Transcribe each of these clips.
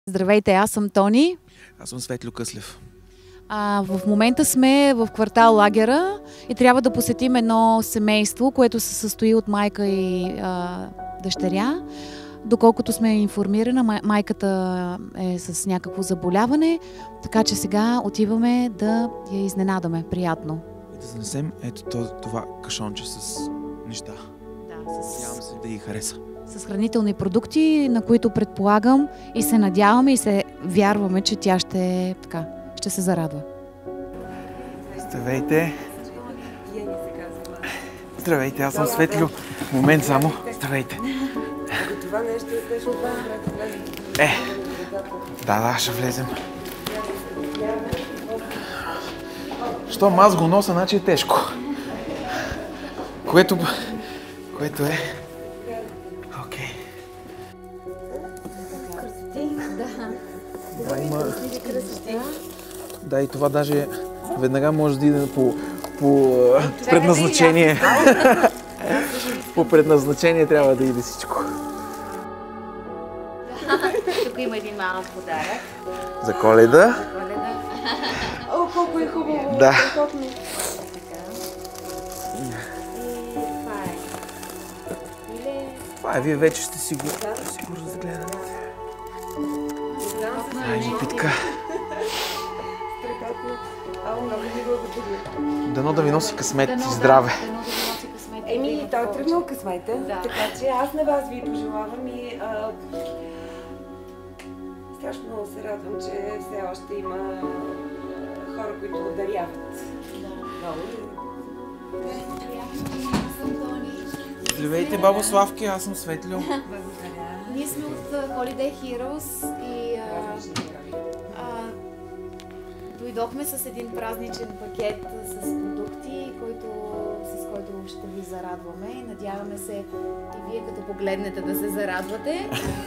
Здравейте, аз съм Тони. Аз съм Светлю Къслев. В момента сме в квартал Лагера и трябва да посетим едно семейство, което се състои от майка и дъщеря. Доколкото сме информирана, майката е с някакво заболяване, така че сега отиваме да я изненадаме приятно. И да занесем ето това кашонче с неща. Да, Надявам се да й хареса. с хранителни продукти, на които предполагам и се надяваме и се вярваме, че тя ще се зарадва. Здравейте! Здравейте, аз съм Светлю. Момент само. Здравейте. Това нещо е тежко, Да, ще влезем. Щом аз го нося, значи е тежко. Което е... Окей. Да, има... Да, и това даже веднага може да иде по предназначение. По предназначение трябва да иде всичко. Тук има един малък подарък. За Коледа. О, колко е хубаво! Да. Това е, вие вече ще си го разгледате. Питка. Дано да ви носи късмет и здраве. Еми, той е тръгнал късмета, така че аз на вас ви пожелавам и страшно много се радвам, че все още има хора, които даряват. Здравейте, бабо Славки, аз съм Светлю. Ние сме от Holiday Heroes и дойдохме с един празничен пакет с продукти, с който ще ви зарадваме. Надяваме се и вие като погледнете да се зарадвате.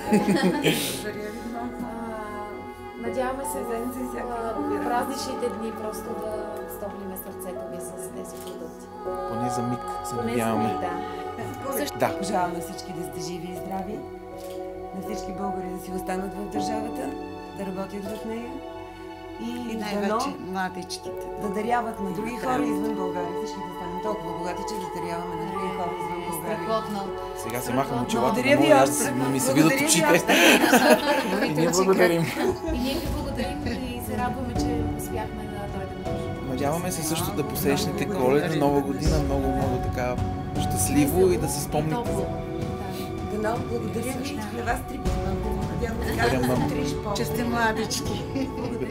Надяваме се за празничните дни просто да стоплиме сърцето ви с тези продукти. Поне за миг се надяваме. Да. Пожелавам на всички да сте живи и здрави, на всички българи да си останат в държавата, да работят в нея и най-вече младичките да даряват на други хора извън България. Всички да станем толкова богати, че да даряваме на други хора извън България. Сега се махам очилата, Благодаря ви още. ми се видят очите. И ние благодарим. И ние ви благодарим и се радваме, че успяхме да дойдем. Надяваме се също да посрещнете Коледа, Нова година много така щастливо и да се спомните. Благодаря ви на вас три пъти. Благодаря, мам. Че сте младички.